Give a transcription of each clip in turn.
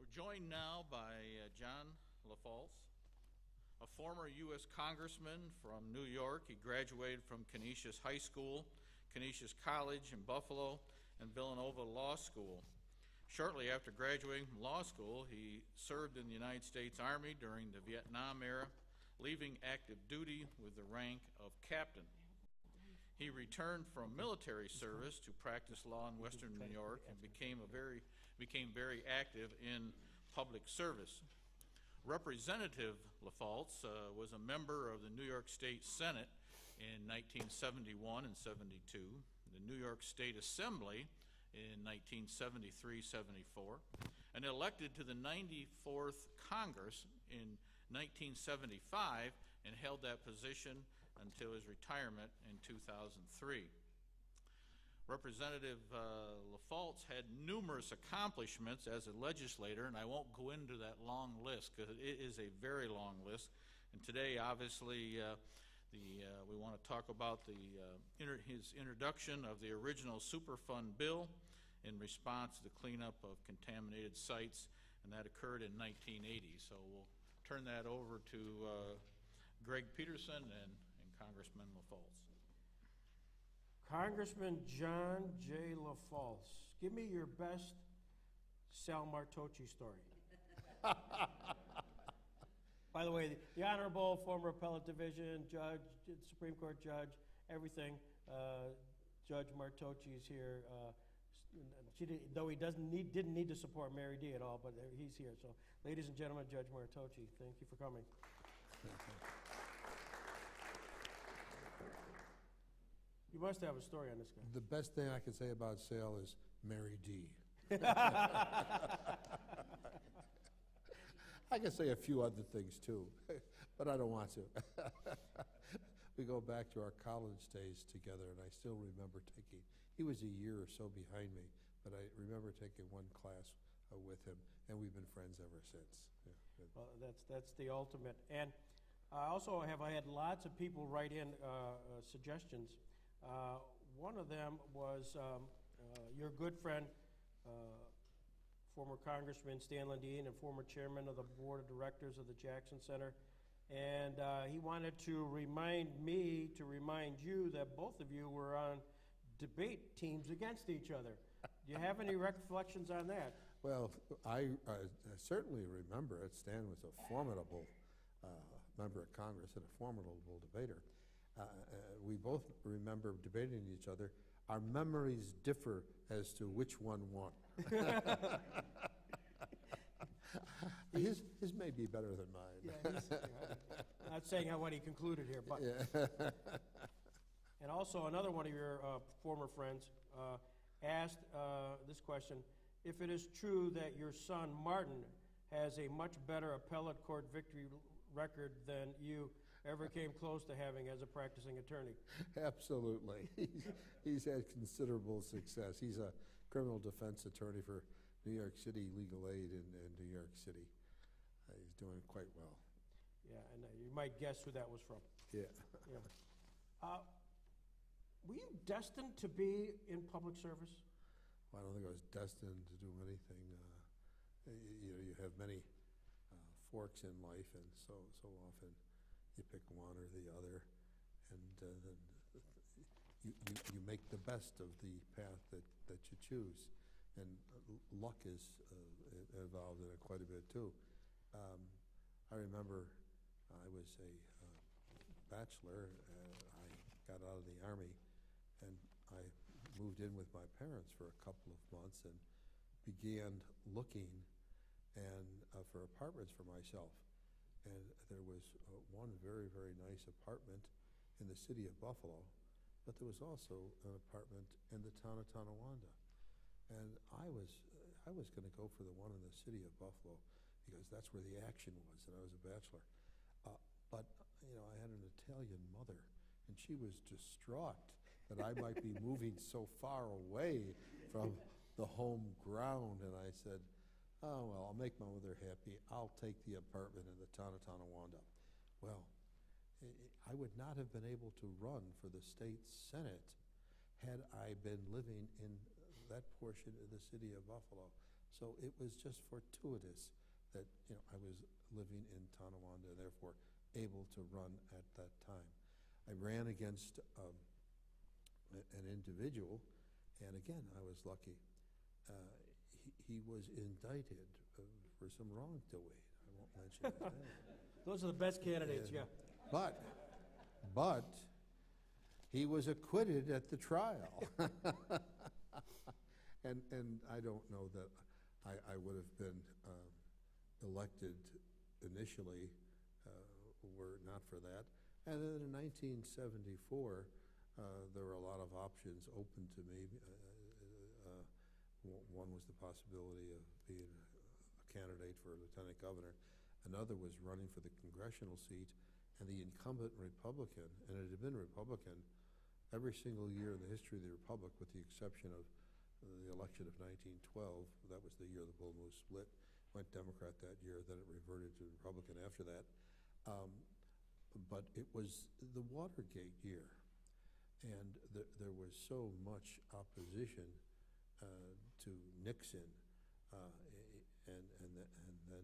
We're joined now by John LaFalce, a former U.S. Congressman from New York. He graduated from Canisius High School, Canisius College in Buffalo, and Villanova Law School. Shortly after graduating from law school, he served in the United States Army during the Vietnam era, leaving active duty with the rank of captain. He returned from military service to practice law in Western New York and became very active in public service. Representative LaFalce was a member of the New York State Senate in 1971 and 72, the New York State Assembly in 1973-74, and elected to the 94th Congress in 1975 and held that position until his retirement in 2003. Representative LaFalce had numerous accomplishments as a legislator, and I won't go into that long list because it is a very long list. And today, obviously, we want to talk about his introduction of the original Superfund bill in response to the cleanup of contaminated sites, and that occurred in 1980. So we'll turn that over to Greg Peterson and Congressman LaFalce. Congressman John J. LaFalce, give me your best Sal Martocci story. By the way, the Honorable former Appellate Division Judge, Supreme Court Judge, everything. Judge Martocci is here. Though he didn't need to support Mary D. at all, but he's here. So, ladies and gentlemen, Judge Martocci, thank you for coming. You must have a story on this guy. The best thing I can say about Sal is Mary D. I can say a few other things too, but I don't want to. We go back to our college days together, and I still remember he was a year or so behind me, but I remember taking one class with him, and we've been friends ever since. Yeah. Well, that's the ultimate. And I had lots of people write in suggestions. One of them was your good friend, former Congressman Stan Lundeen, and former chairman of the board of directors of the Jackson Center. And he wanted to remind you that both of you were on debate teams against each other. Do you have any reflections on that? Well, I certainly remember it. Stan was a formidable member of Congress and a formidable debater. We both remember debating each other. Our memories differ as to which one won. His may be better than mine. Yeah, not saying what he concluded here, but. Yeah. And also, another one of your former friends asked this question: if it is true that your son Martin has a much better appellate court victory record than you ever came close to having as a practicing attorney. Absolutely. He's had considerable success. He's a criminal defense attorney for New York City Legal Aid in New York City. He's doing quite well. Yeah, and you might guess who that was from. Yeah. Yeah. Were you destined to be in public service? Well, I don't think I was destined to do anything. You have many forks in life, and so often you pick one or the other, and then you make the best of the path that you choose. And luck is involved in it quite a bit too. I remember I was a bachelor. I got out of the Army, and I moved in with my parents for a couple of months and began looking for apartments for myself. And there was one very, very nice apartment in the city of Buffalo, but there was also an apartment in the town of Tonawanda. And I was going to go for the one in the city of Buffalo because that's where the action was, and I was a bachelor. But I had an Italian mother, and she was distraught that I might be moving so far away from the home ground. And I said, oh, well, I'll make my mother happy. I'll take the apartment in the town of Tonawanda. Well, I would not have been able to run for the state senate had I been living in that portion of the city of Buffalo. So it was just fortuitous that, I was living in Tonawanda, and therefore able to run at that time. I ran against an individual, and again, I was lucky. He was indicted for some wrongdoing. I won't mention his name. Those are the best candidates, yeah. But he was acquitted at the trial. And I don't know that I would have been elected initially were not for that. And then in 1974, there were a lot of options open to me. One was the possibility of being a candidate for lieutenant governor. Another was running for the congressional seat, and the incumbent Republican, and it had been Republican every single year in the history of the Republic, with the exception of the election of 1912. That was the year the Bull Moose split. Went Democrat that year, then it reverted to Republican after that. But it was the Watergate year, and there was so much opposition to Nixon, and then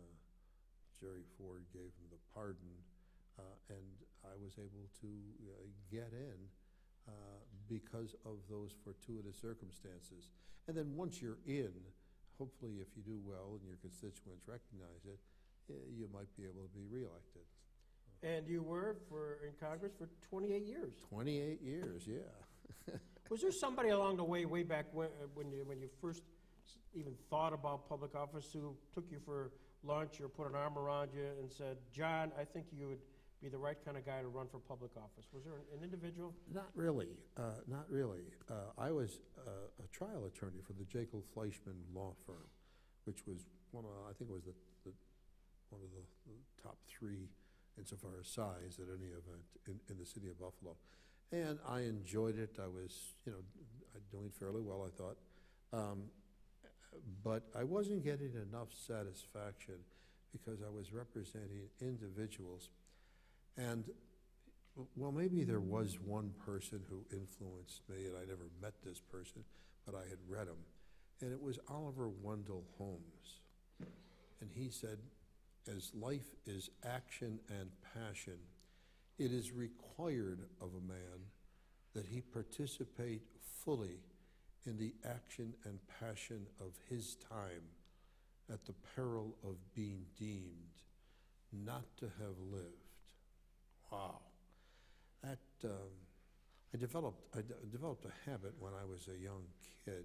Jerry Ford gave him the pardon, and I was able to get in because of those fortuitous circumstances. And then once you're in, hopefully if you do well and your constituents recognize it, you might be able to be reelected. And you were in Congress for 28 years. 28 years, yeah. Was there somebody along the way back when you first even thought about public office who took you for lunch or put an arm around you and said, John, I think you would be the right kind of guy to run for public office? Was there an individual? Not really, not really. I was a trial attorney for the Jekyll Fleischman law firm, which was I think it was one of the top three insofar as size at any event in the city of Buffalo. And I enjoyed it. I was, doing fairly well, I thought. But I wasn't getting enough satisfaction because I was representing individuals. And, well, maybe there was one person who influenced me, and I never met this person, but I had read him. And it was Oliver Wendell Holmes. And he said, as life is action and passion, it is required of a man that he participate fully in the action and passion of his time at the peril of being deemed not to have lived. Wow. That, I developed a habit when I was a young kid,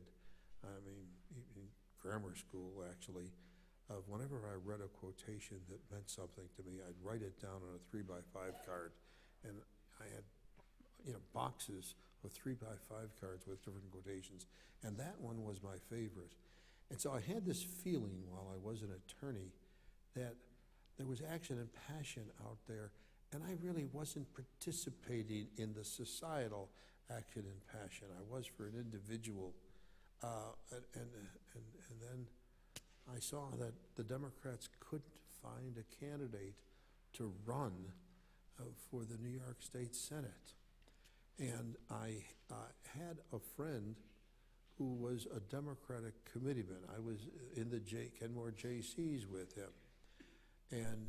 in grammar school actually, of whenever I read a quotation that meant something to me, I'd write it down on a 3x5 card, and I had, boxes of 3x5 cards with different quotations, and that one was my favorite. And so I had this feeling while I was an attorney that there was action and passion out there, and I really wasn't participating in the societal action and passion. I was for an individual, and then I saw that the Democrats couldn't find a candidate to run for the New York State Senate. And I had a friend who was a Democratic committeeman. I was in the Kenmore JCs with him. And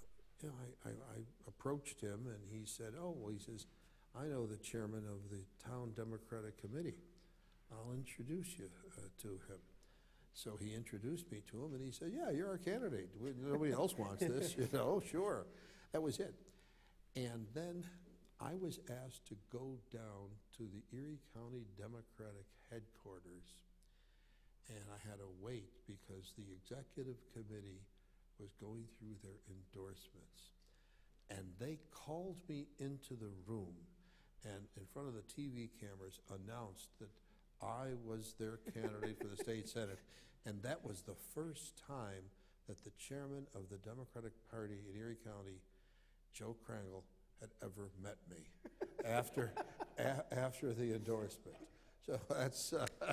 I approached him, and he said, he says, I know the chairman of the town Democratic committee. I'll introduce you to him. So he introduced me to him, and he said, yeah, you're our candidate. Nobody else wants this, sure. That was it. And then I was asked to go down to the Erie County Democratic headquarters, and I had to wait because the executive committee was going through their endorsements. And they called me into the room and in front of the TV cameras announced that I was their candidate for the state senate. And that was the first time that the chairman of the Democratic Party in Erie County, Joe Krangle, had ever met me after the endorsement. So that's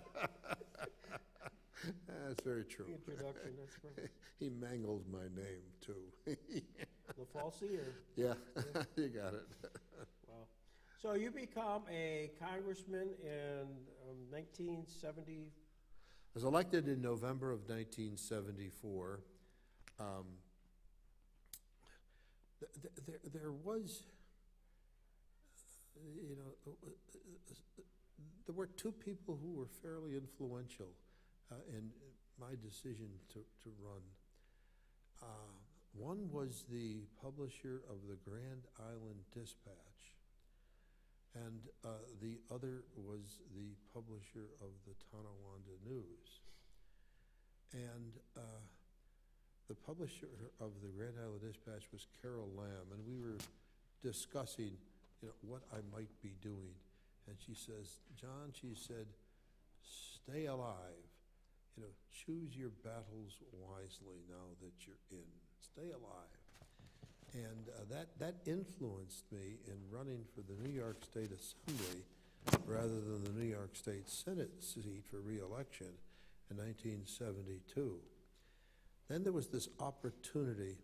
very true. The introduction, that's great. He mangled my name too. LaFalsier. Yeah, you got it. Wow. So you become a congressman in 1970. was elected in November of 1974. There was, you know, there were two people who were fairly influential in my decision to run. One was the publisher of the Grand Island Dispatch, and the other was the publisher of the Tonawanda News. And the publisher of the Grand Island Dispatch was Carol Lamb, and we were discussing, you know, what I might be doing. And she says, John, she said, stay alive. You know, choose your battles wisely now that you're in. Stay alive. And that influenced me in running for the New York State Assembly rather than the New York State Senate seat for re-election in 1972. Then there was this opportunity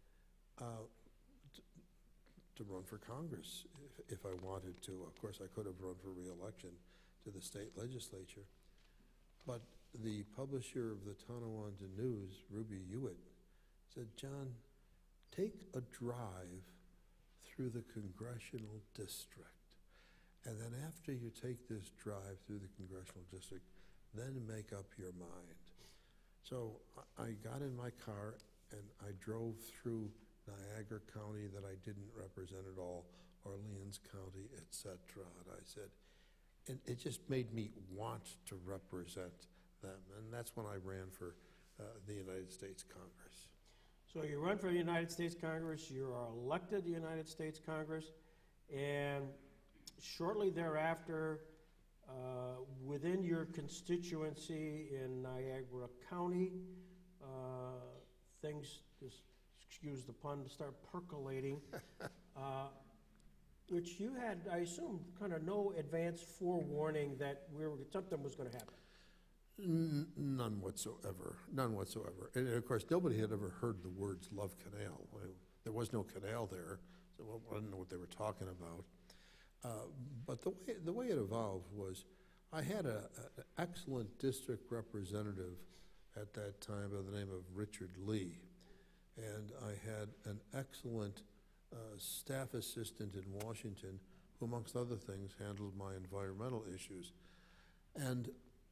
to run for Congress if I wanted to. Of course, I could have run for re-election to the state legislature. But the publisher of the Tonawanda News, Ruby Hewitt, said, John, take a drive through the congressional district. And then after you take this drive through the congressional district, then make up your mind. So I got in my car and I drove through Niagara County that I didn't represent at all, Orleans County, etc. And I said, and it just made me want to represent them. And that's when I ran for the United States Congress. So you run for the United States Congress, you are elected to the United States Congress, and shortly thereafter, within your constituency in Niagara County, things, just excuse the pun, start percolating, which you had, I assume, kind of no advance forewarning that something was going to happen. None whatsoever. None whatsoever. And of course, nobody had ever heard the words Love Canal. There was no canal there, so I didn't know what they were talking about. But the way it evolved was, I had an excellent district representative at that time by the name of Richard Lee, and I had an excellent staff assistant in Washington who, amongst other things, handled my environmental issues. And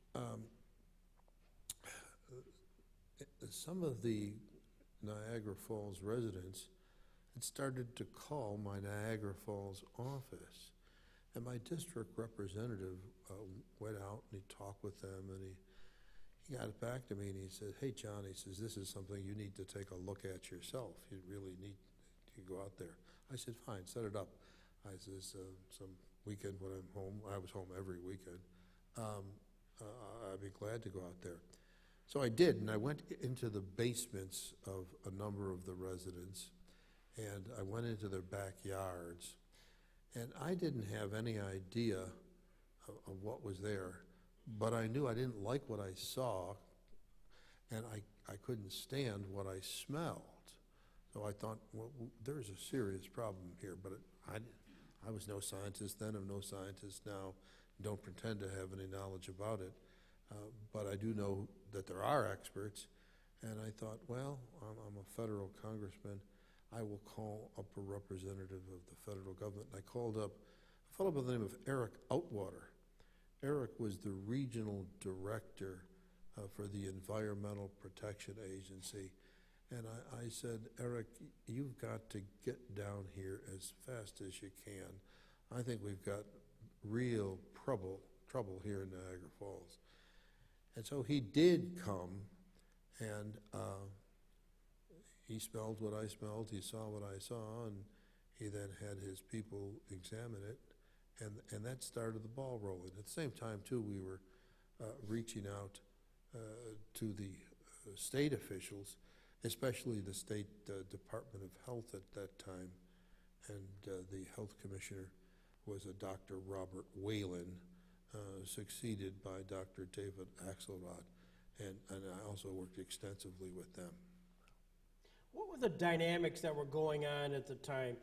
some of the Niagara Falls residents had started to call my Niagara Falls office. And my district representative went out and he talked with them, and he got back to me and he said, hey, John, he says, this is something you need to take a look at yourself. You really need to go out there. I said, fine, set it up. I says, some weekend when I'm home, I was home every weekend, I'd be glad to go out there. So I did, and I went into the basements of a number of the residents, and I went into their backyards, and I didn't have any idea of what was there, but I knew I didn't like what I saw, and I couldn't stand what I smelled. So I thought, well, there's a serious problem here, but I was no scientist then, I'm no scientist now, don't pretend to have any knowledge about it. But I do know that there are experts, and I thought, well, I'm a federal congressman. I will call up a representative of the federal government. And I called up a fellow by the name of Eric Outwater. Eric was the regional director for the Environmental Protection Agency. And I said, Eric, you've got to get down here as fast as you can. I think we've got real trouble here in Niagara Falls. And so he did come, and he smelled what I smelled, he saw what I saw, and he then had his people examine it, and that started the ball rolling. At the same time, too, we were reaching out to the state officials, especially the State Department of Health at that time, and the health commissioner was a Dr. Robert Whalen, succeeded by Dr. David Axelrod, and I also worked extensively with them. What were the dynamics that were going on at the time?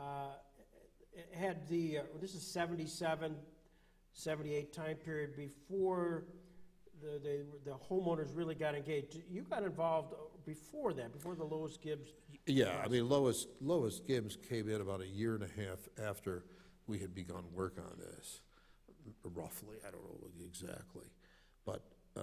Had the, this is 77, 78 time period before the homeowners really got engaged. You got involved before that, before the Lois Gibbs. Yeah, I mean, Lois Gibbs came in about a year and a half after we had begun work on this, roughly, I don't know exactly. But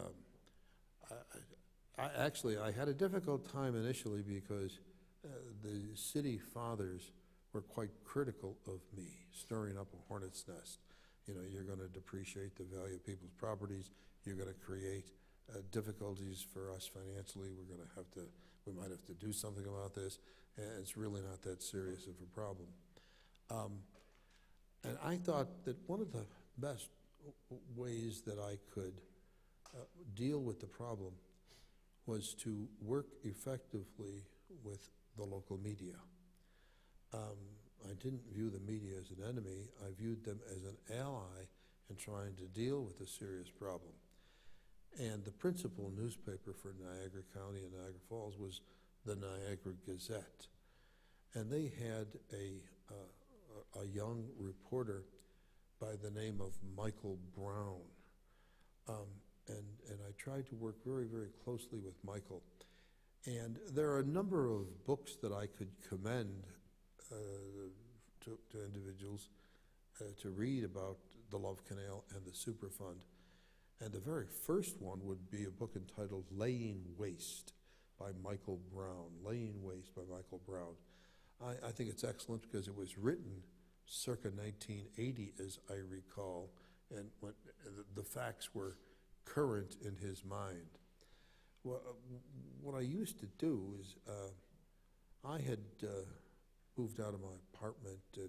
I had a difficult time initially because the city fathers were quite critical of me, stirring up a hornet's nest. You know, you're gonna depreciate the value of people's properties, you're gonna create difficulties for us financially, we might have to do something about this, and it's really not that serious of a problem. And I thought that one of the best ways that I could deal with the problem was to work effectively with the local media. I didn't view the media as an enemy, I viewed them as an ally in trying to deal with a serious problem. And the principal newspaper for Niagara County and Niagara Falls was the Niagara Gazette. And they had a young reporter by the name of Michael Brown. And I tried to work very, very closely with Michael. And there are a number of books that I could commend to individuals to read about the Love Canal and the Superfund. And the very first one would be a book entitled Laying Waste by Michael Brown. Laying Waste by Michael Brown. I think it's excellent because it was written circa 1980, as I recall, and when the facts were current in his mind. Well, what I used to do is I had moved out of my apartment in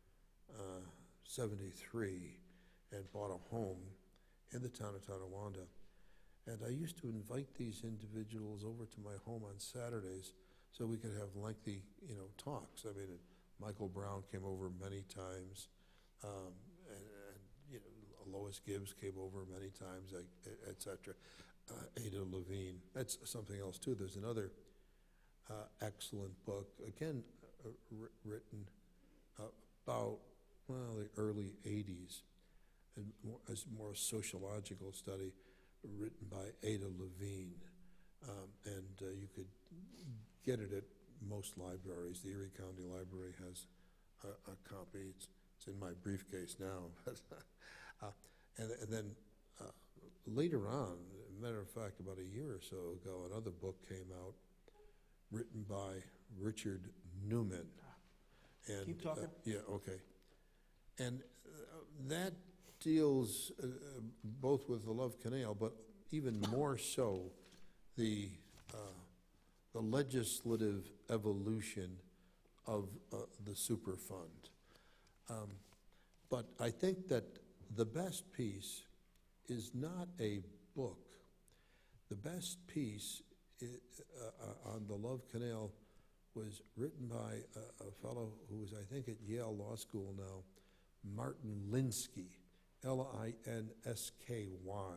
73 and bought a home in the town of Tonawanda. And I used to invite these individuals over to my home on Saturdays so we could have lengthy, talks. I mean, Michael Brown came over many times, and Lois Gibbs came over many times, et cetera. Ada Levine. That's something else too. There's another excellent book, again written about the early 80s, and more a sociological study written by Ada Levine, and you could get it at most libraries. The Erie County Library has a copy. It's in my briefcase now. And then later on, matter of fact, about a year or so ago, another book came out written by Richard Newman. And, Keep talking. Yeah, okay. And that deals both with the Love Canal, but even more so the legislative evolution of the Superfund. But I think that the best piece is not a book. The best piece on the Love Canal was written by a fellow who is, I think, at Yale Law School now, Martin Linsky, Linsky.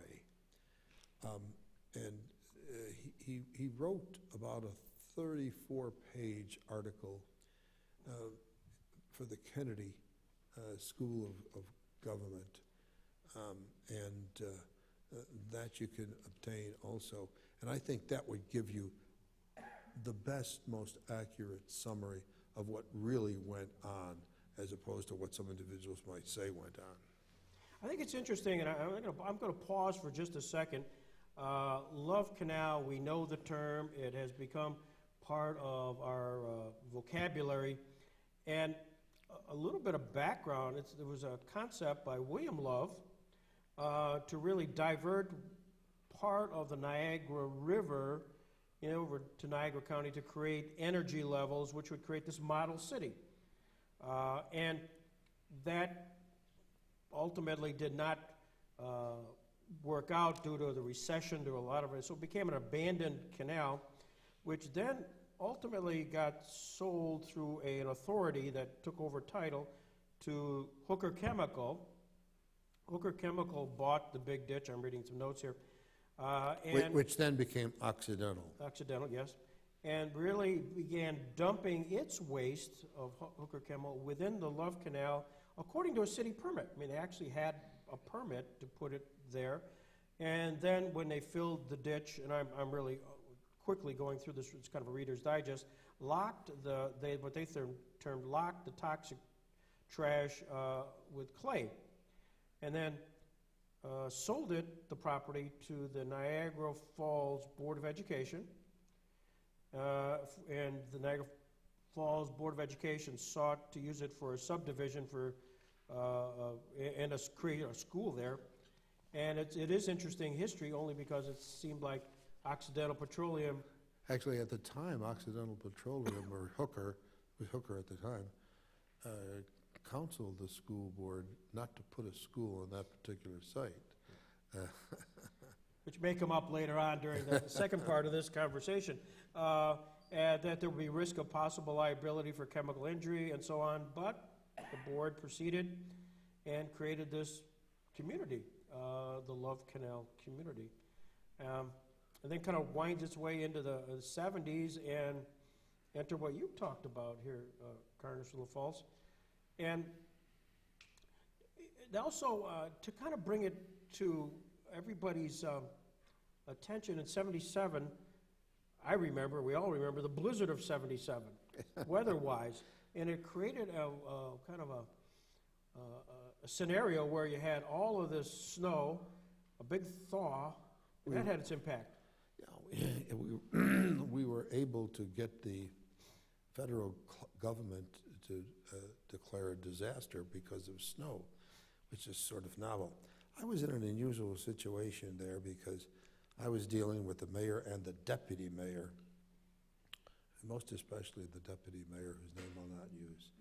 And he wrote about a 34-page article for the Kennedy School of Government, and that you can obtain also. And I think that would give you the best, most accurate summary of what really went on, as opposed to what some individuals might say went on. I think it's interesting, and I'm going to pause for just a second. Love Canal, we know the term. It has become part of our vocabulary. And a little bit of background, there was a concept by William Love to really divert part of the Niagara River over to Niagara County to create energy levels which would create this model city. And that ultimately did not work out due to the recession, to a lot of it. So it became an abandoned canal, which then ultimately got sold through an authority that took over title to Hooker Chemical. Hooker Chemical bought the Big Ditch. I'm reading some notes here. Which then became Occidental. Occidental, yes. And really began dumping its waste of Hooker Chemical within the Love Canal according to a city permit. I mean, they actually had a permit to put it there. And then when they filled the ditch, and I'm really quickly going through this, it's kind of a Reader's Digest, locked what they termed locked the toxic trash with clay, and then sold the property to the Niagara Falls Board of Education, and the Niagara Falls Board of Education sought to use it for a subdivision and create a school there. And it is interesting history only because it seemed like Occidental Petroleum. Actually, at the time, Occidental Petroleum, or Hooker, was Hooker at the time, counseled the school board not to put a school on that particular site. Which may come up later on during the second part of this conversation, and that there would be risk of possible liability for chemical injury and so on, but the board proceeded and created this community, the Love Canal community. And then kind of winds its way into the 70s and enter what you talked about here, Congressman LaFalce. And also, to kind of bring it to everybody's attention, in 77, we all remember the blizzard of 77, weather-wise, and it created a kind of a scenario where you had all of this snow, a big thaw, and that had its impact. Yeah, we were able to get the federal government to declare a disaster because of snow, which is sort of novel. I was in an unusual situation there because I was dealing with the mayor and the deputy mayor, and most especially the deputy mayor, whose name I'll not use.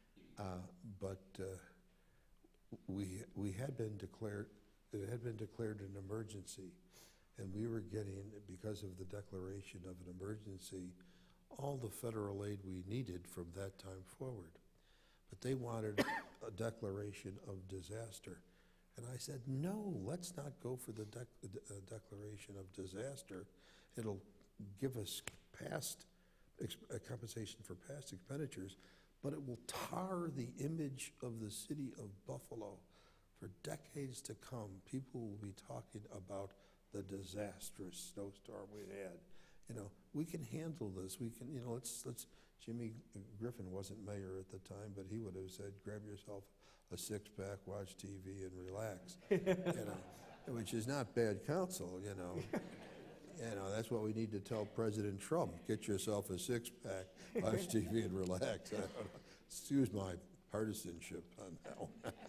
We had been declared, it had been declared an emergency, and we were getting, because of the declaration of an emergency, all the federal aid we needed from that time forward. But they wanted a declaration of disaster. And I said, no, let's not go for the declaration of disaster. It'll give us compensation for past expenditures, but it will tar the image of the city of Buffalo. For decades to come, people will be talking about the disastrous snowstorm we had. You know, we can handle this. We can, let's Jimmy Griffin wasn't mayor at the time, but he would have said, grab yourself a six-pack, watch TV, and relax, which is not bad counsel, that's what we need to tell President Trump. Get yourself a six-pack, watch TV, and relax. Excuse my partisanship on that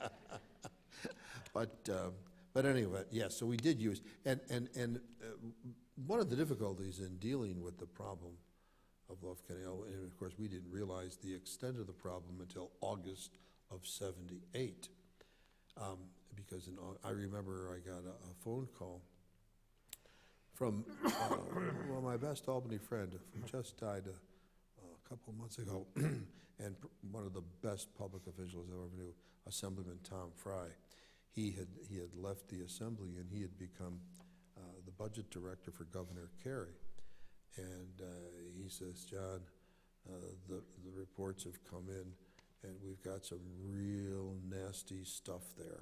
one. But anyway, yes, so we did use, and one of the difficulties in dealing with the problem of Love Canal, and of course we didn't realize the extent of the problem until August of '78, because I remember I got a phone call from my best Albany friend who just died a couple of months ago, and one of the best public officials I ever knew, Assemblyman Tom Fry. He had left the assembly and he had become the budget director for Governor Carey. And he says, John, the reports have come in and we've got some real nasty stuff there.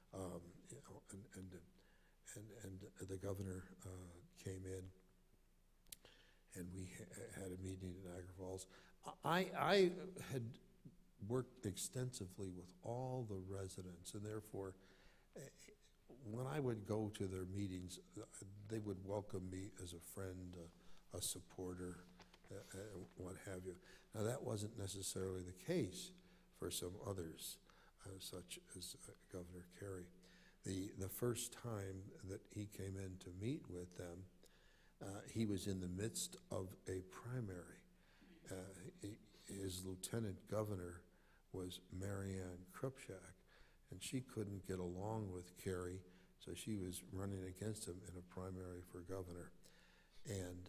And the governor came in and we had a meeting in Niagara Falls. I had worked extensively with all the residents, and therefore when I would go to their meetings, they would welcome me as a friend, a supporter, what have you. Now that wasn't necessarily the case for some others, such as Governor Carey. The first time that he came in to meet with them, he was in the midst of a primary. His lieutenant governor was Marianne Krupschak, and she couldn't get along with Carey, so she was running against him in a primary for governor. And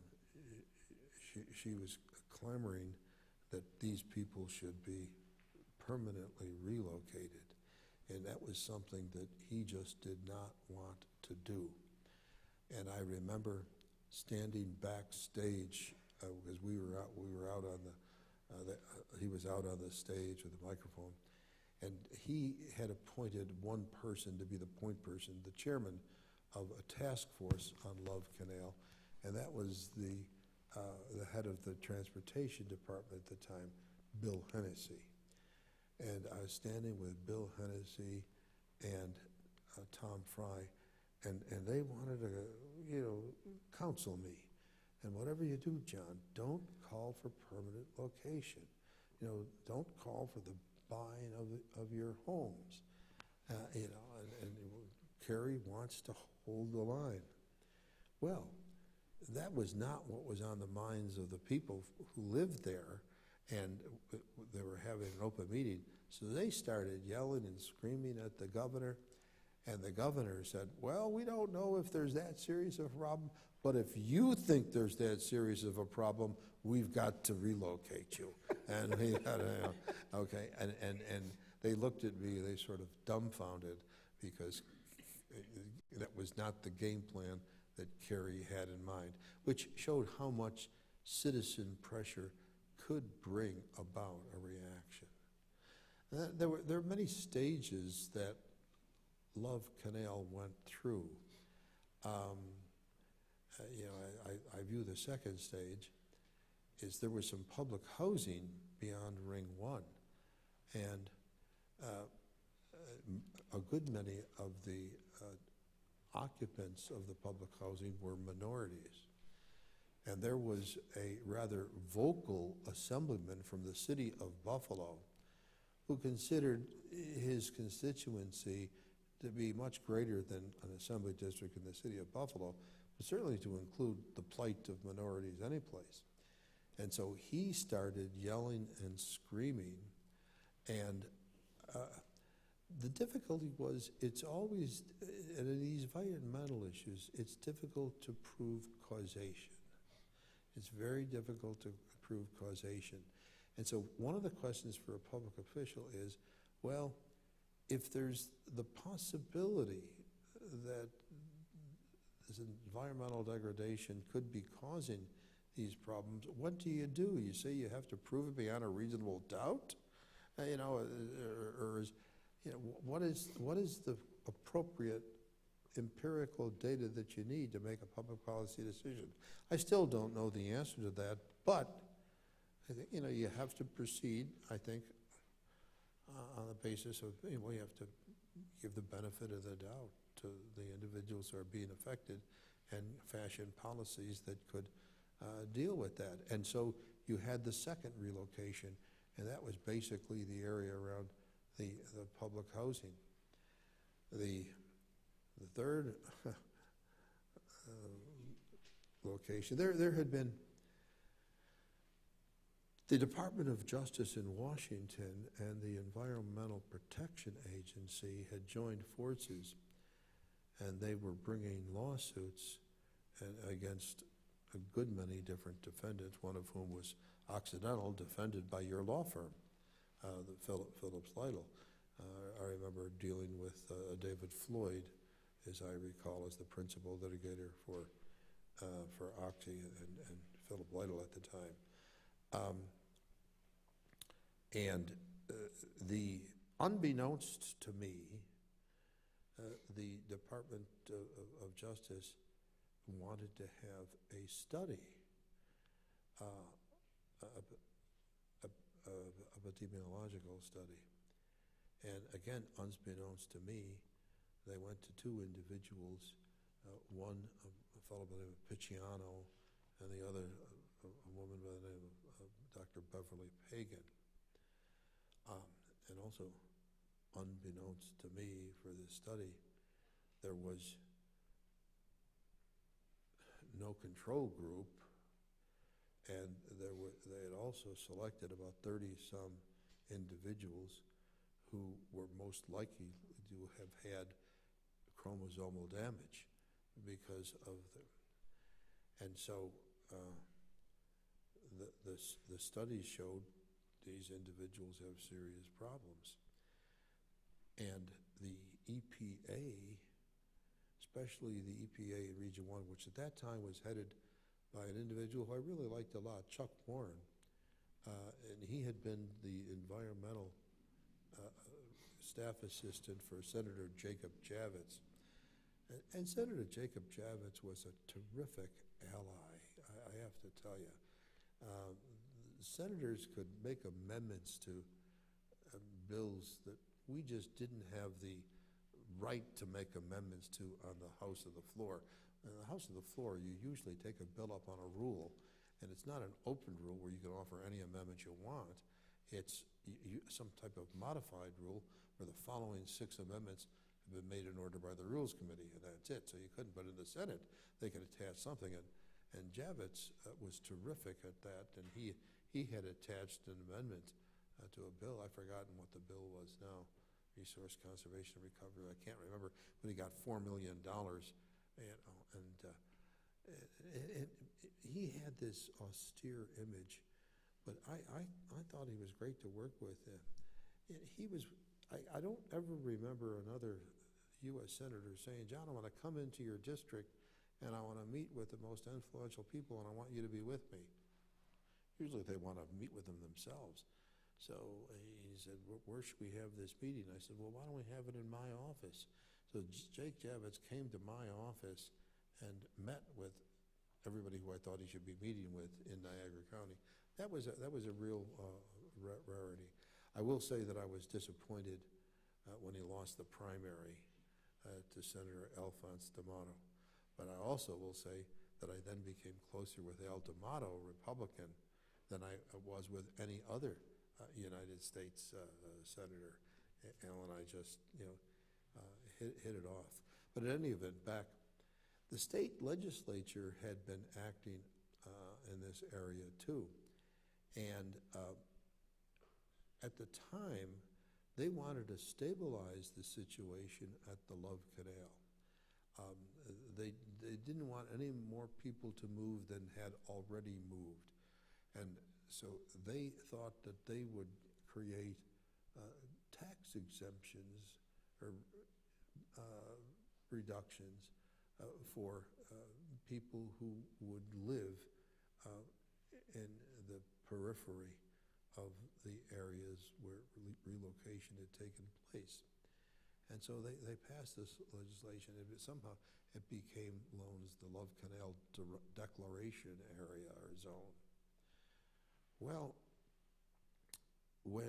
she was clamoring that these people should be permanently relocated. And that was something that he just did not want to do. And I remember standing backstage because we were out on he was out on the stage with the microphone, and he had appointed one person to be the point person, the chairman of a task force on Love Canal, and that was the head of the Transportation Department at the time, Bill Hennessy. And I was standing with Bill Hennessy and Tom Fry, and they wanted to, counsel me. And whatever you do, John, don't call for permanent location. Don't call for the buying of your homes. And Kerry wants to hold the line. Well, that was not what was on the minds of the people who lived there, and they were having an open meeting. So they started yelling and screaming at the governor, and the governor said, well, we don't know if there's that serious of a problem, but if you think there's that serious of a problem, we've got to relocate you. And we got to, okay, and they looked at me, they sort of dumbfounded, because that was not the game plan that Kerry had in mind, which showed how much citizen pressure could bring about a reaction. There are many stages that Love Canal went through. I view the second stage is there was some public housing beyond Ring 1, and a good many of the occupants of the public housing were minorities. And there was a rather vocal assemblyman from the city of Buffalo who considered his constituency to be much greater than an assembly district in the city of Buffalo, but certainly to include the plight of minorities anyplace. And so he started yelling and screaming, and the difficulty was, it's always, in these environmental issues, it's difficult to prove causation. It's very difficult to prove causation. And so one of the questions for a public official is, well, if there's the possibility that this environmental degradation could be causing these problems, what do? You say you have to prove it beyond a reasonable doubt? Or is, what is the appropriate empirical data that you need to make a public policy decision? I still don't know the answer to that, but I think, you have to proceed, I think, on the basis of, you have to give the benefit of the doubt to the individuals who are being affected and fashion policies that could deal with that. And so you had the second relocation, and that was basically the area around the public housing. The third location, there had been the Department of Justice in Washington and the Environmental Protection Agency had joined forces, and they were bringing lawsuits against a good many different defendants, one of whom was Occidental, defended by your law firm, Phillips Lytle. I remember dealing with David Floyd, as I recall, as the principal litigator for Oxy and Philip Lytle at the time. The unbeknownst to me, the Department of Justice wanted to have a study, a epidemiological study. And again, unbeknownst to me, they went to two individuals, one a fellow by the name of Picciano, and the other a woman by the name of Dr. Beverly Pagan. And also, unbeknownst to me for this study, there was no control group, and they had also selected about 30-some individuals who were most likely to have had chromosomal damage because of and so the studies showed these individuals have serious problems. And the EPA, especially the EPA in Region 1, which at that time was headed by an individual who I really liked a lot, Chuck Warren, and he had been the environmental staff assistant for Senator Jacob Javits. And Senator Jacob Javits was a terrific ally, I have to tell you. Senators could make amendments to bills that we just didn't have the right to make amendments to on the House of the floor. In the House of the floor, you usually take a bill up on a rule, and it's not an open rule where you can offer any amendment you want. It's some type of modified rule where the following 6 amendments have been made in order by the Rules Committee, and that's it. So you couldn't, but in the Senate, they could attach something, and Javits was terrific at that, and he had attached an amendment to a bill. I've forgotten what the bill was now, Resource Conservation and Recovery. I can't remember, but he got $4 million, and he had this austere image, but I thought he was great to work with. He was. I don't ever remember another U.S. senator saying, "John, I want to come into your district and I want to meet with the most influential people and I want you to be with me." Usually they want to meet with them themselves. So he said, "Where should we have this meeting?" I said, "Well, why don't we have it in my office?" So Jake Javits came to my office and met with everybody who I thought he should be meeting with in Niagara County. That was a real rarity. I will say that I was disappointed when he lost the primary to Senator Alphonse D'Amato. But I also will say that I then became closer with Al D'Amato, Republican, than I was with any other United States senator. Al and I just, hit it off. But in any event, the state legislature had been acting in this area too. And at the time, they wanted to stabilize the situation at the Love Canal. They didn't want any more people to move than had already moved. And so they thought that they would create tax exemptions or reductions for people who would live in the periphery of the areas where relocation had taken place. And so they passed this legislation, and somehow it became known as the Love Canal Declaration Area or Zone. Well, when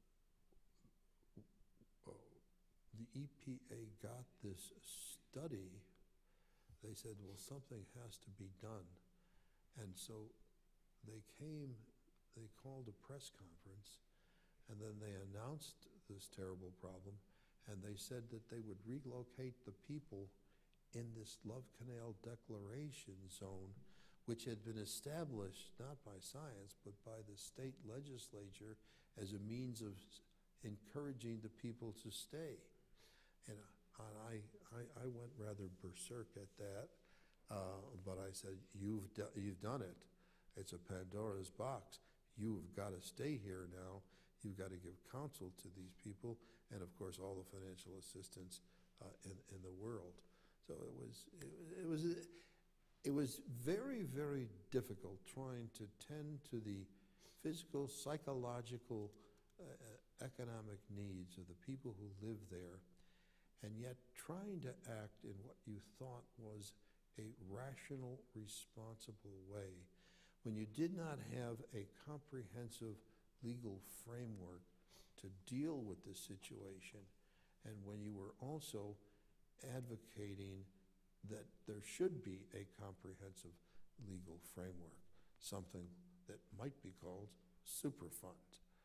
the EPA got this study, they said, well, something has to be done. And so they called a press conference, and then they announced this terrible problem, and they said that they would relocate the people in this Love Canal Declaration Zone, which had been established not by science, but by the state legislature as a means of encouraging the people to stay. And I went rather berserk at that, but I said, you've done it. It's a Pandora's box. You've got to stay here now. You've got to give counsel to these people, and of course, all the financial assistance in the world. So it was very, very difficult trying to tend to the physical, psychological, economic needs of the people who live there, and yet trying to act in what you thought was a rational, responsible way when you did not have a comprehensive legal framework to deal with the situation, and when you were also advocating that there should be a comprehensive legal framework, something that might be called Superfund.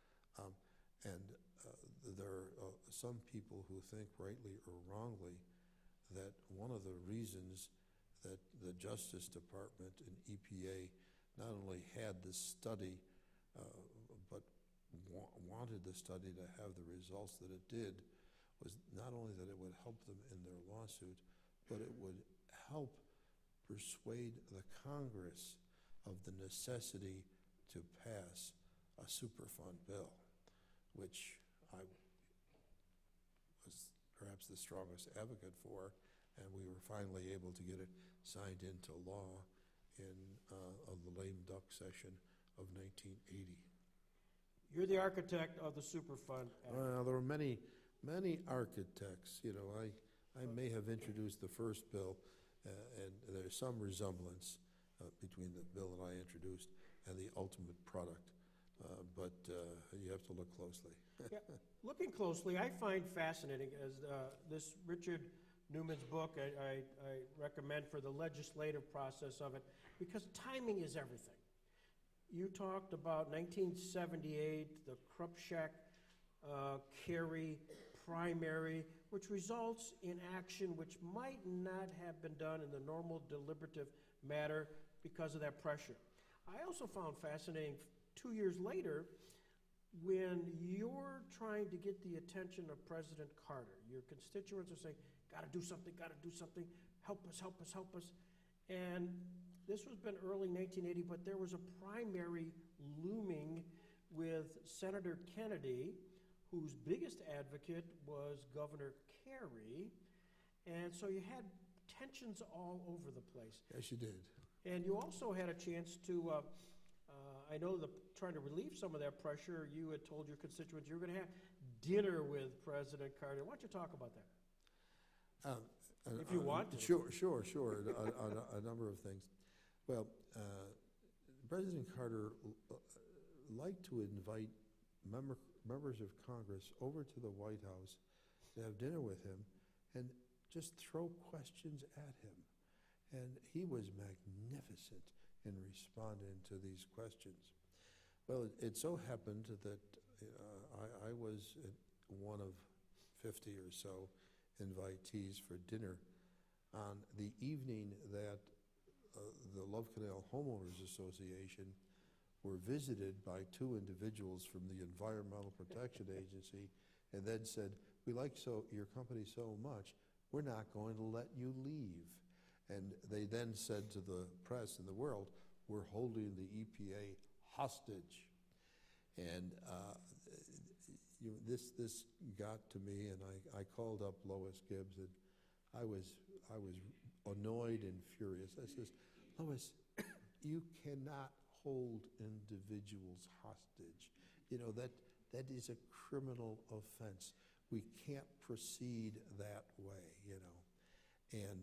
There are some people who think, rightly or wrongly, that one of the reasons that the Justice Department and EPA not only had this study, but wanted the study to have the results that it did, was not only that it would help them in their lawsuit, but it would help persuade the Congress of the necessity to pass a Superfund bill, which I was perhaps the strongest advocate for, and we were finally able to get it signed into law in the lame duck session of 1980. You're the architect of the Superfund Act. Well, there were many architects. I may have introduced the first bill, and there's some resemblance between the bill that I introduced and the ultimate product, but you have to look closely. Yeah, looking closely, I find fascinating as this Richard Newman's book, I recommend for the legislative process of it, because timing is everything. You talked about 1978, the Krupschak-Carey primary, which results in action which might not have been done in the normal deliberative matter because of that pressure. I also found fascinating 2 years later when you're trying to get the attention of President Carter. Your constituents are saying, gotta do something, help us, help us, help us. And this was been early 1980, but there was a primary looming with Senator Kennedy, whose biggest advocate was Governor Carey. And so you had tensions all over the place. Yes, you did. And you also had a chance to, I know trying to relieve some of that pressure, you had told your constituents you were going to have dinner with President Carter. Why don't you talk about that? If you want to. Sure. A number of things. Well, President Carter liked to invite members of Congress over to the White House to have dinner with him and just throw questions at him. And he was magnificent in responding to these questions. Well, it so happened that I was one of 50 or so invitees for dinner on the evening that the Love Canal Homeowners Association were visited by two individuals from the Environmental Protection Agency and then said, we like your company so much, we're not going to let you leave. And they then said to the press and the world, we're holding the EPA hostage. And this got to me, and I called up Lois Gibbs, and I was annoyed and furious. I says, Lois, you cannot hold individuals hostage. You know, that is a criminal offense. We can't proceed that way, you know. And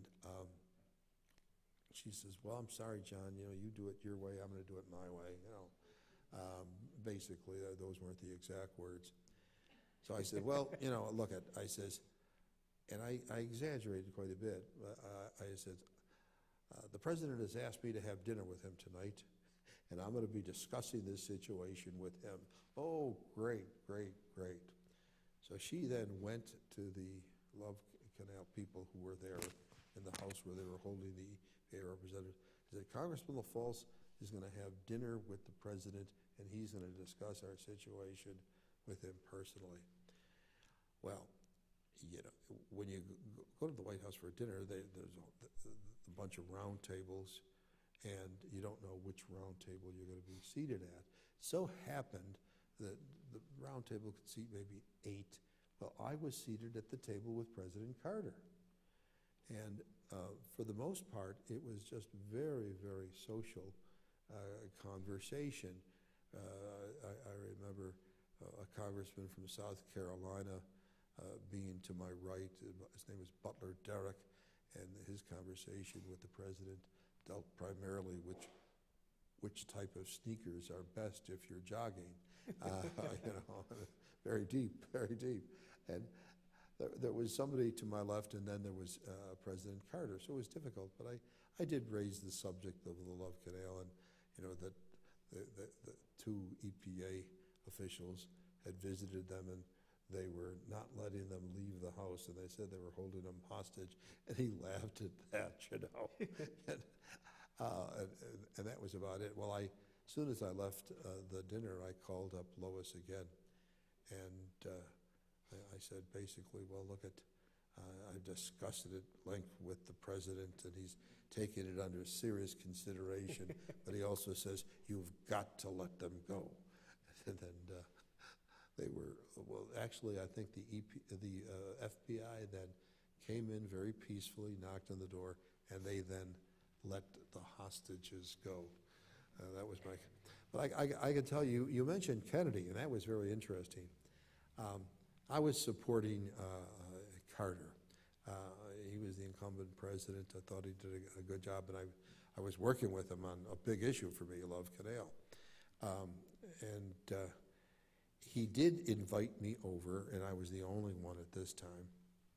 she says, well, I'm sorry, John, you know, you do it your way, I'm going to do it my way, you know. Basically, those weren't the exact words. So I said, well, you know, look, I says, and I exaggerated quite a bit. I said, the president has asked me to have dinner with him tonight, and I'm going to be discussing this situation with him. Oh, great. So she then went to the Love Canal people who were there in the house where they were holding the EPA representative. She said, Congressman LaFalce is going to have dinner with the president, and he's going to discuss our situation with him personally. Well, you know, when you go to the White House for dinner, there's a bunch of round tables, and you don't know which round table you're going to be seated at. So happened that the round table could seat maybe 8. Well, I was seated at the table with President Carter. And for the most part, it was just very, very social conversation. I remember a congressman from South Carolina being to my right. His name was Butler Derrick, and his conversation with the president dealt primarily with which type of sneakers are best if you're jogging. You know, very deep. And there was somebody to my left, and then there was President Carter. So it was difficult, but I did raise the subject of the Love Canal, and you know that the two EPA officials had visited them, and they were not letting them leave the house, and they said they were holding them hostage, and he laughed at that, you know. And that was about it. Well, as soon as I left the dinner, I called up Lois again, and I said basically, well, look I've discussed it at length with the president, and he's taking it under serious consideration, but he also says, you've got to let them go. And then they were, well, actually, I think the FBI then came in very peacefully, knocked on the door, and they then let the hostages go. That was my, but I can tell you, you mentioned Kennedy, and that was very interesting. I was supporting Carter. incumbent president. I thought he did a good job, and I was working with him on a big issue for me, Love Canal. He did invite me over, and I was the only one at this time,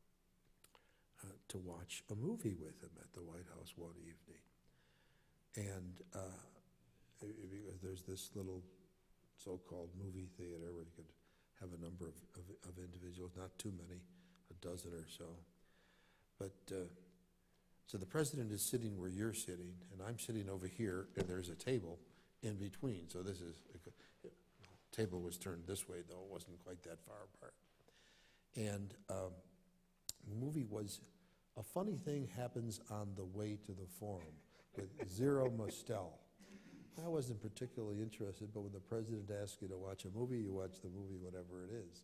to watch a movie with him at the White House one evening. And because there's this little so-called movie theater where you could have a number of individuals, not too many, a dozen or so. But so the president is sitting where you're sitting, and I'm sitting over here, and there's a table in between. So this is, the table was turned this way, though. It wasn't quite that far apart. And the movie was, a funny thing happens on the way to the forum with Zero Mostel. I wasn't particularly interested, but when the president asks you to watch a movie, you watch the movie, whatever it is.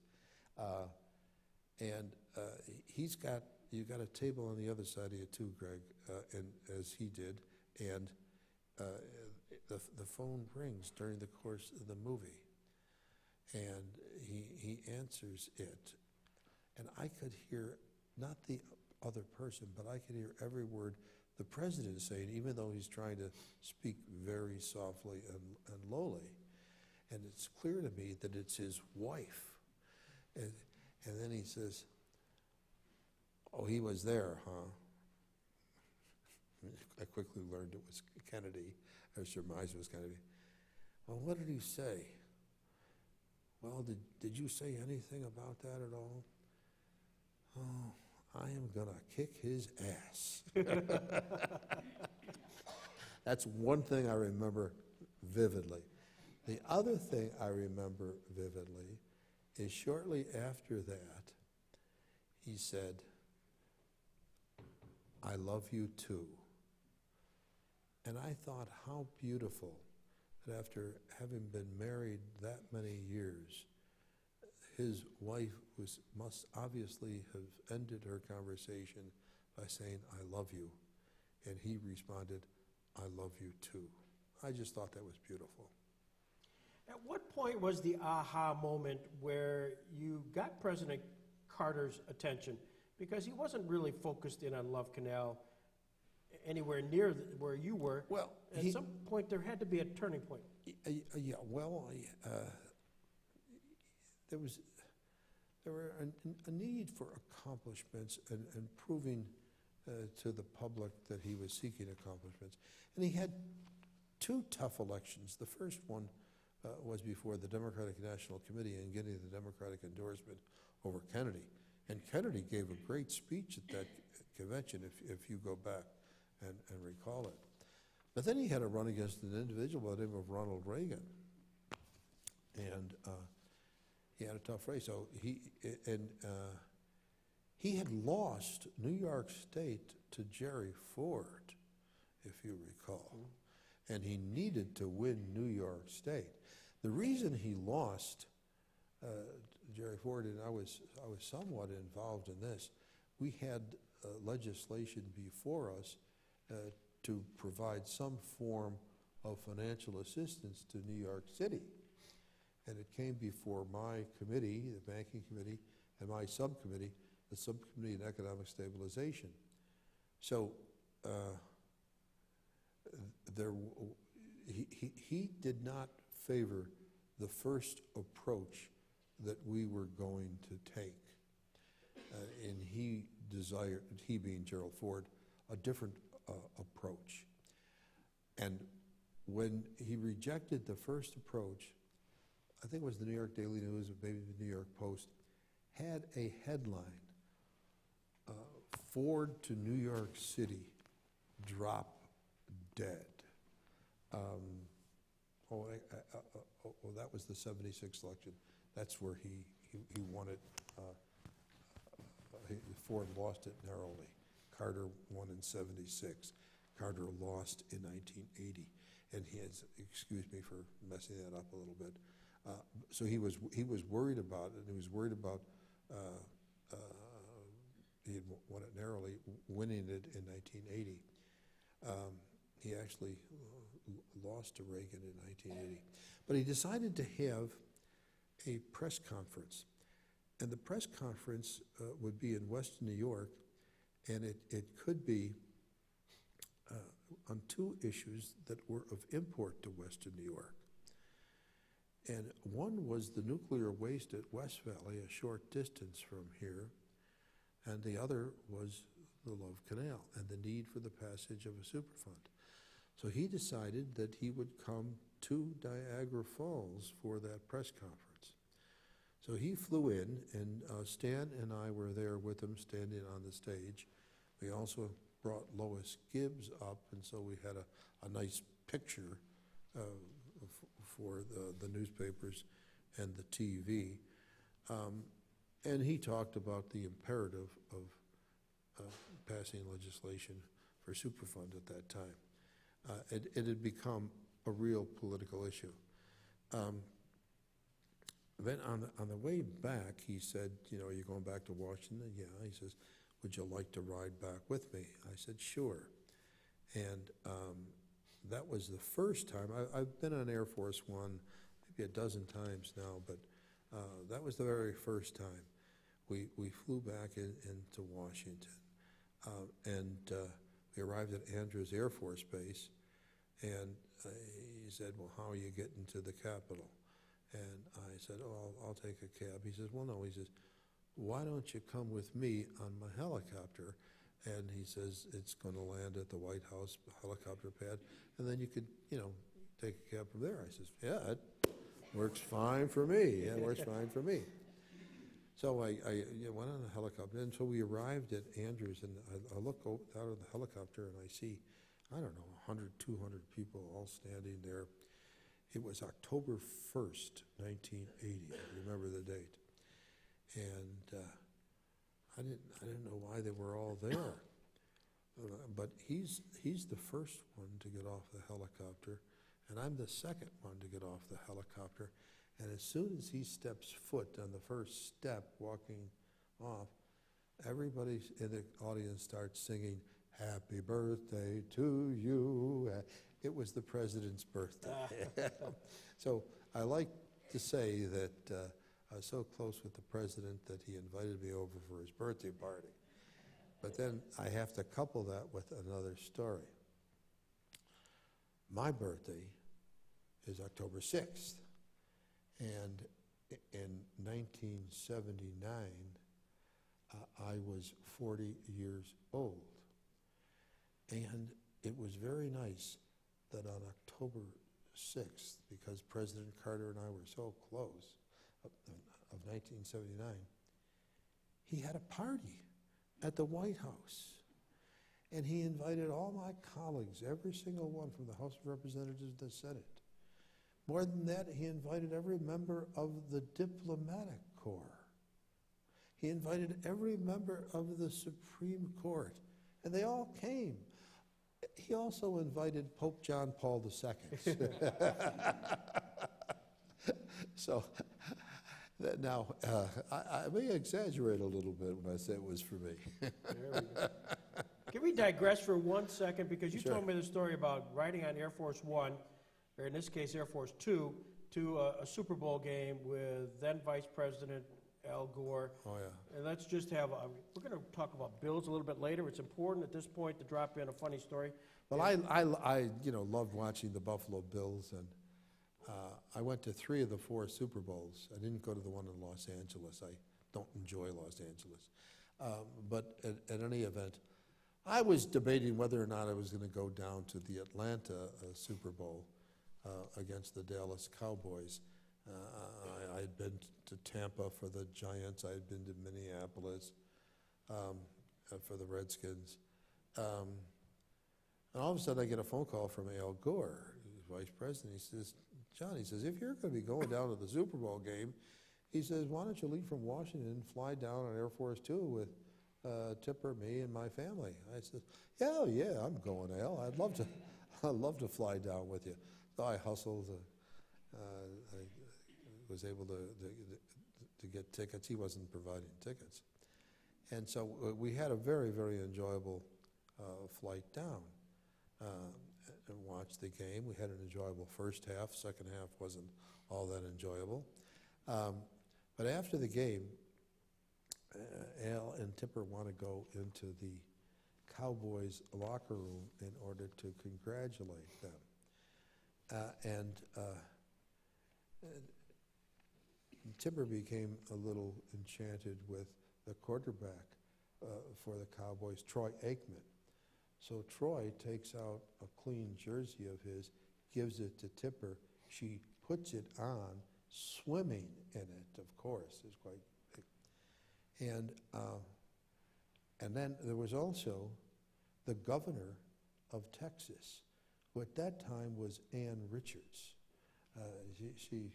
You got a table on the other side of you too, Greg, and as he did, and the phone rings during the course of the movie, and he answers it, and I could hear, not the other person, but I could hear every word the president is saying, even though he's trying to speak very softly and lowly. And it's clear to me that it's his wife. And then he says, "Oh, he was there, huh?" I quickly learned it was Kennedy. I surmised it was Kennedy. "Well, what did he say?" "Well, did you say anything about that at all?" "Oh, I am going to kick his ass." That's one thing I remember vividly. The other thing I remember vividly is shortly after that, he said, "I love you too." And I thought, how beautiful that after having been married that many years, his wife must obviously have ended her conversation by saying, "I love you." And he responded, "I love you too." I just thought that was beautiful. At what point was the aha moment where you got President Carter's attention? Because he wasn't really focused in on Love Canal anywhere near where you were. Well, at some point there had to be a turning point. Yeah, well, there were a need for accomplishments and proving to the public that he was seeking accomplishments. And he had two tough elections. The first one was before the Democratic National Committee and getting the Democratic endorsement over Kennedy. And Kennedy gave a great speech at that convention, if you go back and recall it. But then he had to run against an individual by the name of Ronald Reagan. And he had a tough race. So he had lost New York State to Jerry Ford, if you recall. And he needed to win New York State. The reason he lost Jerry Ford, and I was somewhat involved in this, we had legislation before us to provide some form of financial assistance to New York City. And it came before my committee, the Banking Committee, and my subcommittee, the Subcommittee on Economic Stabilization. So he did not favor the first approach that we were going to take. And he desired, he being Gerald Ford, a different approach. And when he rejected the first approach, I think it was the New York Daily News or maybe the New York Post, had a headline, "Ford to New York City, drop dead." That was the 76 election. That's where he won it. Ford lost it narrowly. Carter won in 76. Carter lost in 1980. And he has, excuse me for messing that up a little bit. So he was worried about it, and he was worried about he had won it narrowly, winning it in 1980. He actually lost to Reagan in 1980. But he decided to have a press conference. And the press conference would be in Western New York, And it could be on two issues that were of import to Western New York. And one was the nuclear waste at West Valley, a short distance from here, and the other was the Love Canal and the need for the passage of a Superfund. So he decided that he would come to Niagara Falls for that press conference. So he flew in, and Stan and I were there with him, standing on the stage. We also brought Lois Gibbs up, and so we had a nice picture for the newspapers and the TV. And he talked about the imperative of passing legislation for Superfund at that time. It had become a real political issue. Then on the way back, he said, you know, are you going back to Washington? Yeah. He says, would you like to ride back with me? I said, sure. And that was the first time. I've been on Air Force One maybe a dozen times now, but that was the very first time. We flew back into Washington. And we arrived at Andrews Air Force Base, and he said, well, how are you getting to the Capitol? And I said, oh, I'll take a cab. He says, well, no. He says, why don't you come with me on my helicopter? And he says, it's going to land at the White House helicopter pad, and then you could, you know, take a cab from there. I says, yeah, it works fine for me. Yeah, it works fine for me. So I went on a helicopter, and so we arrived at Andrews, and I look out of the helicopter, and I see, I don't know, 100, 200 people all standing there. It was October 1st, 1980. I remember the date. And I didn't know why they were all there. But he's the first one to get off the helicopter, and I'm the second one to get off the helicopter. And as soon as he steps foot on the first step walking off, everybody in the audience starts singing, "Happy birthday to you." It was the president's birthday. So I like to say that I was so close with the president that he invited me over for his birthday party. But then I have to couple that with another story. My birthday is October 6th. And in 1979, I was 40 years old. And it was very nice that on October 6th, because President Carter and I were so close, of 1979, he had a party at the White House. And he invited all my colleagues, every single one from the House of Representatives to the Senate. More than that, he invited every member of the diplomatic corps. He invited every member of the Supreme Court, and they all came. He also invited Pope John Paul II. So now, I may exaggerate a little bit when I say it was for me. There we go. Can we digress for 1 second? Because you Sure. told me the story about riding on Air Force One, or in this case Air Force Two, to a Super Bowl game with then Vice President Al Gore. Oh, yeah. And let's just have, we're going to talk about bills a little bit later. It's important at this point to drop in a funny story. Well, I loved watching the Buffalo Bills, and I went to 3 of the 4 Super Bowls. I didn't go to the one in Los Angeles. I don't enjoy Los Angeles. But at any event, I was debating whether or not I was going to go down to the Atlanta Super Bowl against the Dallas Cowboys. I had been to Tampa for the Giants. I had been to Minneapolis for the Redskins. And all of a sudden I get a phone call from Al Gore, Vice President. He says, John, he says, if you're going to be going down to the Super Bowl game, he says, why don't you leave from Washington and fly down on Air Force Two with Tipper, me, and my family? I said, yeah, I'm going, Al. I'd love to fly down with you. So I hustled. I was able to get tickets. He wasn't providing tickets. And so we had a very, very enjoyable flight down and watched the game. We had an enjoyable first half. Second half wasn't all that enjoyable. But after the game, Al and Tipper want to go into the Cowboys locker room in order to congratulate them. And Tipper became a little enchanted with the quarterback for the Cowboys, Troy Aikman. So Troy takes out a clean jersey of his, gives it to Tipper. She puts it on, swimming in it, of course. It's quite big. And then there was also the governor of Texas, who at that time was Ann Richards. She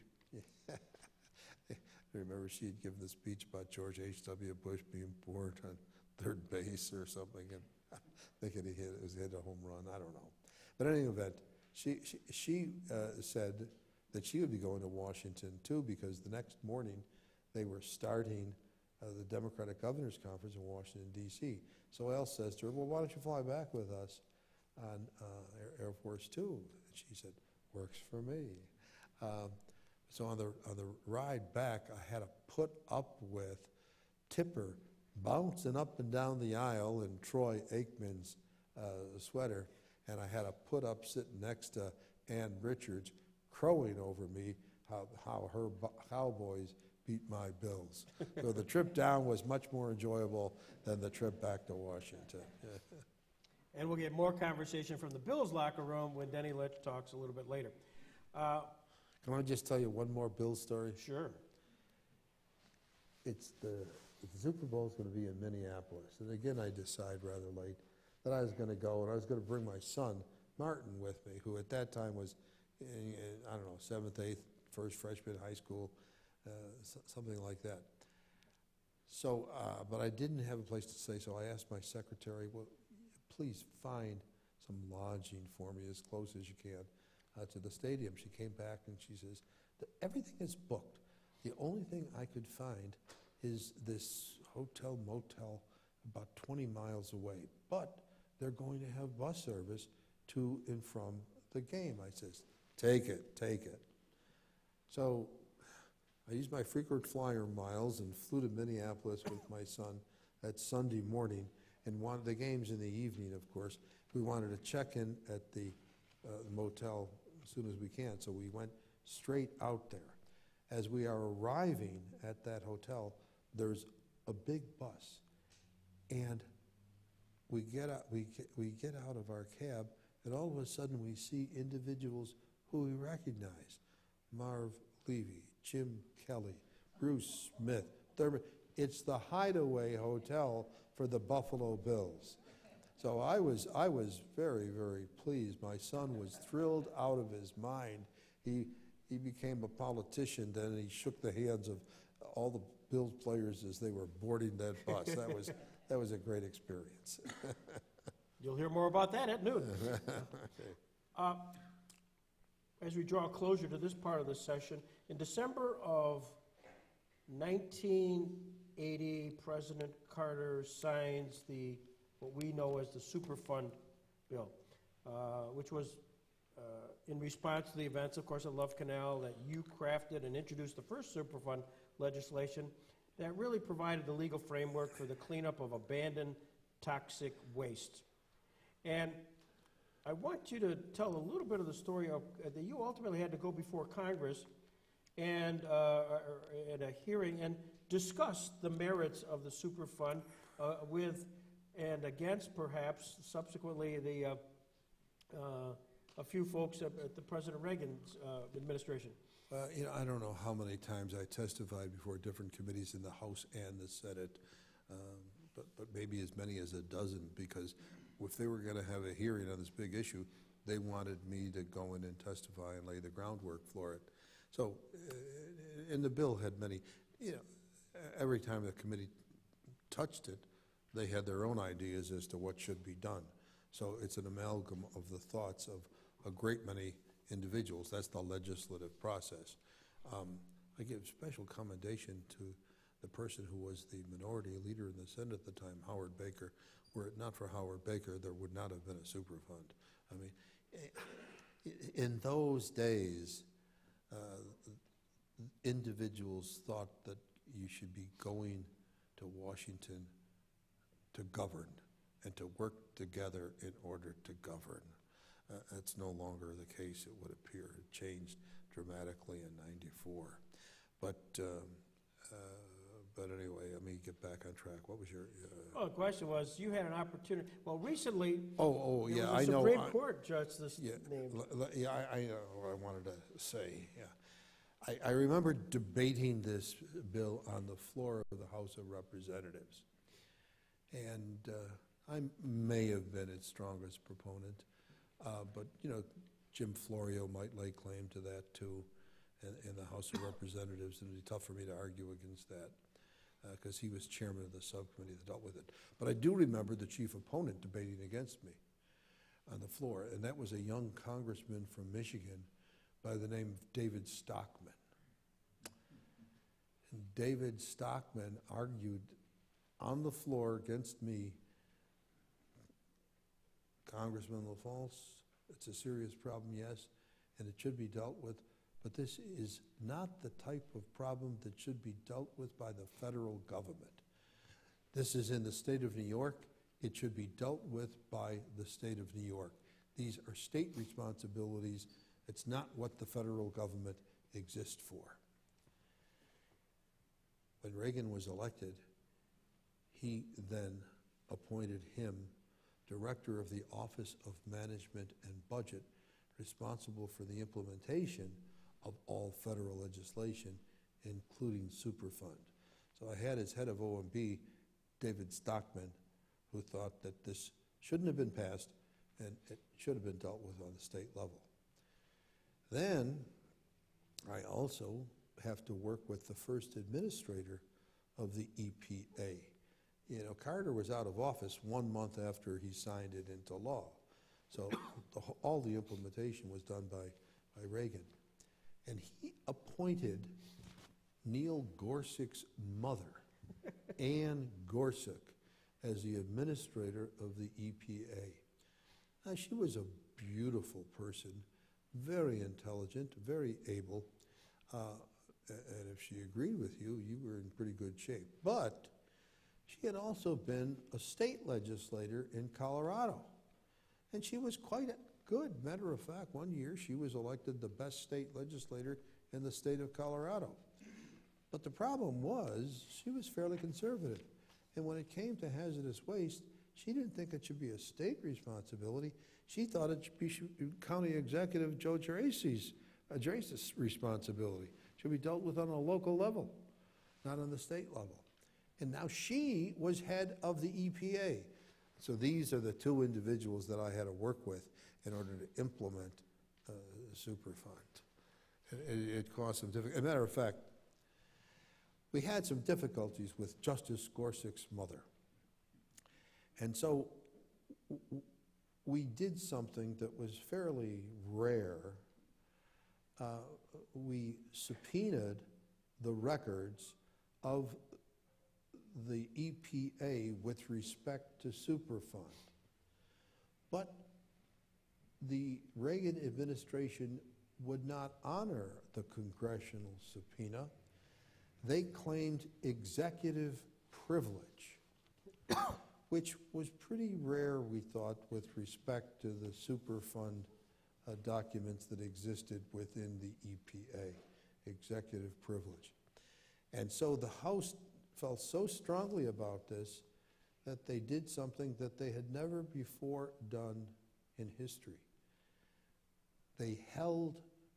I remember she had given the speech about George H.W. Bush being bored on third base or something, and thinking he hit a home run. I don't know. But in any event, she said that she would be going to Washington too, because the next morning they were starting the Democratic Governors Conference in Washington, D.C. So Al says to her, well, why don't you fly back with us on Air Force Two? And she said, works for me. So on the ride back, I had to put up with Tipper bouncing up and down the aisle in Troy Aikman's sweater, and I had to put up sitting next to Ann Richards, crowing over me how her Cowboys beat my Bills. So the trip down was much more enjoyable than the trip back to Washington. And we'll get more conversation from the Bills locker room when Denny Litch talks a little bit later. Can I just tell you one more Bills story? Sure. It's the Super Bowl is going to be in Minneapolis. And again, I decide rather late that I was going to go, and I was going to bring my son, Martin, with me, who at that time was, I don't know, 7th, 8th, first freshman in high school, something like that. So, but I didn't have a place to stay, so I asked my secretary, well, please find some lodging for me as close as you can to the stadium. She came back and she says, everything is booked. The only thing I could find is this hotel motel about 20 miles away, but they're going to have bus service to and from the game. I says, take it, take it. So I used my frequent flyer miles and flew to Minneapolis with my son that Sunday morning, and the game's in the evening, of course. We wanted to check in at the motel as soon as we can, so we went straight out there. As we are arriving at that hotel, there's a big bus, and we get out of our cab, and all of a sudden we see individuals who we recognize: Marv Levy, Jim Kelly, Bruce Smith, Thurman. It's the Hideaway Hotel for the Buffalo Bills. So I was very, very pleased. My son was thrilled out of his mind. He became a politician then, and he shook the hands of all the Bills players as they were boarding that bus. That was a great experience. You'll hear more about that at noon. As we draw closure to this part of the session, in December of 1980, President Carter signs what we know as the Superfund bill, which was in response to the events, of course, at Love Canal, that you crafted and introduced the first Superfund legislation that really provided the legal framework for the cleanup of abandoned toxic waste. And I want you to tell a little bit of the story of that you ultimately had to go before Congress and at a hearing and discuss the merits of the Superfund with and against, perhaps, subsequently, a few folks at the President Reagan's administration. I don't know how many times I testified before different committees in the House and the Senate, but maybe as many as a dozen, because if they were going to have a hearing on this big issue, they wanted me to go in and testify and lay the groundwork for it. So, and the bill had many, every time the committee touched it, they had their own ideas as to what should be done. So it's an amalgam of the thoughts of a great many individuals. That's the legislative process. I give special commendation to the person who was the minority leader in the Senate at the time, Howard Baker. Were it not for Howard Baker, there would not have been a Superfund. I mean, in those days, individuals thought that you should be going to Washington to govern, and to work together in order to govern. That's no longer the case, it would appear. It changed dramatically in '94. But anyway, let me get back on track. What was your... Well, the question was, you had an opportunity, well, recently, yeah, there I was a know. Supreme Court judge this Yeah, name. yeah, I know what I wanted to say, yeah. I remember debating this bill on the floor of the House of Representatives. And I may have been its strongest proponent, but, you know, Jim Florio might lay claim to that too in the House of Representatives, and it'd be tough for me to argue against that because he was chairman of the subcommittee that dealt with it. But I do remember the chief opponent debating against me on the floor, and that was a young congressman from Michigan by the name of David Stockman. And David Stockman argued on the floor against me, Congressman LaFalce, it's a serious problem, yes, and it should be dealt with, but this is not the type of problem that should be dealt with by the federal government. This is in the state of New York. It should be dealt with by the state of New York. These are state responsibilities. It's not what the federal government exists for. When Reagan was elected, he then appointed him director of the Office of Management and Budget, responsible for the implementation of all federal legislation, including Superfund. So I had as head of OMB, David Stockman, who thought that this shouldn't have been passed and it should have been dealt with on the state level. Then I also have to work with the first administrator of the EPA. You know, Carter was out of office 1 month after he signed it into law. So all the implementation was done by Reagan. And he appointed Neil Gorsuch's mother, Ann Gorsuch, as the administrator of the EPA. Now, she was a beautiful person, very intelligent, very able, and if she agreed with you, you were in pretty good shape. But she had also been a state legislator in Colorado, and she was quite good. Matter of fact, one year she was elected the best state legislator in the state of Colorado. But the problem was she was fairly conservative, and when it came to hazardous waste, she didn't think it should be a state responsibility. She thought it should be County Executive Joe Geraci's responsibility. It should be dealt with on a local level, not on the state level. And now she was head of the EPA. So these are the two individuals that I had to work with in order to implement Superfund. It caused some difficulty. As a matter of fact, we had some difficulties with Justice Gorsuch's mother. And so we did something that was fairly rare. We subpoenaed the records of the EPA with respect to Superfund. But the Reagan administration would not honor the congressional subpoena. They claimed executive privilege, which was pretty rare, we thought, with respect to the Superfund documents that existed within the EPA, executive privilege. And so the House felt so strongly about this that they did something that they had never before done in history. They held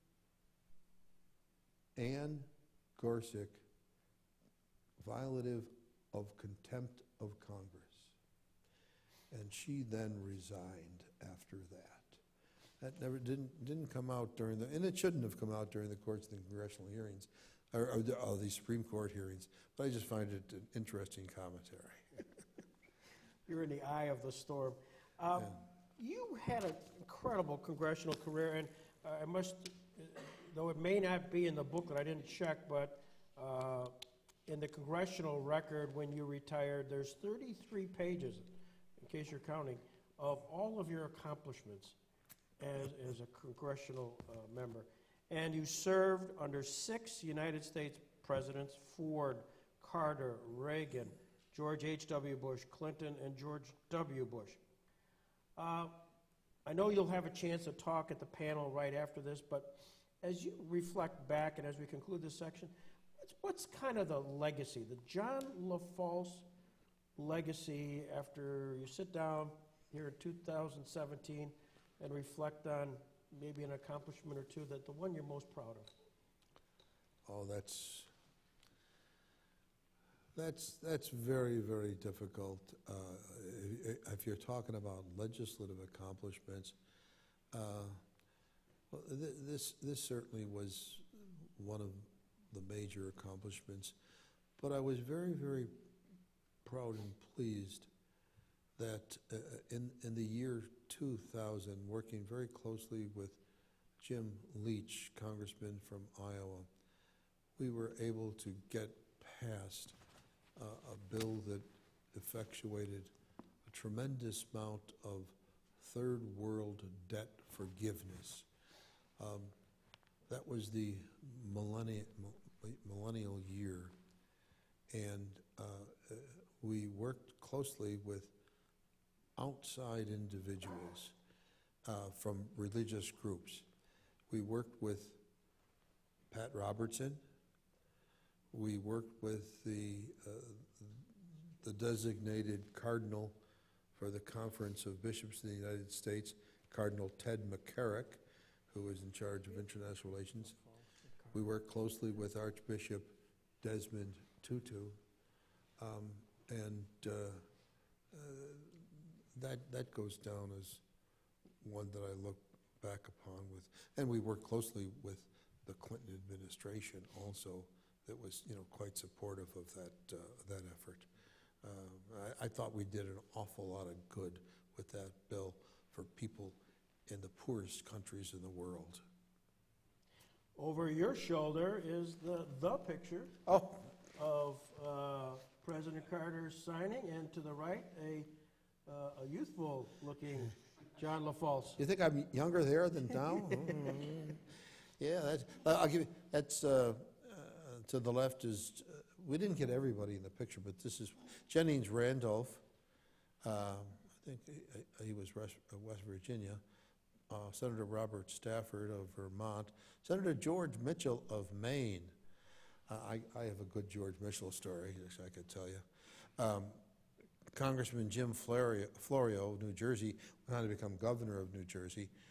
Ann Gorsuch violative of contempt of Congress. And she then resigned after that. That never didn't come out during the, and it shouldn't have come out during the course of the congressional hearings, or the Supreme Court hearings, but I just find it an interesting commentary. You're in the eye of the storm. You had an incredible congressional career, and I must, though it may not be in the booklet, I didn't check, but in the congressional record when you retired, there's 33 pages, in case you're counting, of all of your accomplishments as a congressional member. And you served under 6 United States presidents: Ford, Carter, Reagan, George H.W. Bush, Clinton, and George W. Bush. I know you'll have a chance to talk at the panel right after this, but as you reflect back and as we conclude this section, what's kind of the legacy, the John LaFalce legacy after you sit down here in 2017 and reflect on maybe an accomplishment or two, that the one you're most proud of? Oh, that's very, very difficult. If you're talking about legislative accomplishments, well, this certainly was one of the major accomplishments. But I was very, very proud and pleased that in the year 2000, working very closely with Jim Leach, Congressman from Iowa, we were able to get passed a bill that effectuated a tremendous amount of third world debt forgiveness. That was the millennial year, and we worked closely with outside individuals from religious groups. We worked with Pat Robertson. We worked with the designated cardinal for the Conference of Bishops in the United States, Cardinal Ted McCarrick, who was in charge of international relations. We worked closely with Archbishop Desmond Tutu, and that goes down as one that I look back upon with. And we worked closely with the Clinton administration also, that was, quite supportive of that effort. I thought we did an awful lot of good with that bill for people in the poorest countries in the world. Over your shoulder is the picture Oh, of President Carter signing, and to the right, a youthful-looking John LaFalce. you think I'm younger there than now? Yeah, I'll give you, that's, to the left is, we didn't get everybody in the picture, but this is Jennings Randolph. I think he was West Virginia. Senator Robert Stafford of Vermont. Senator George Mitchell of Maine. I have a good George Mitchell story, I could tell you. Congressman Jim Florio of New Jersey went on to become governor of New Jersey.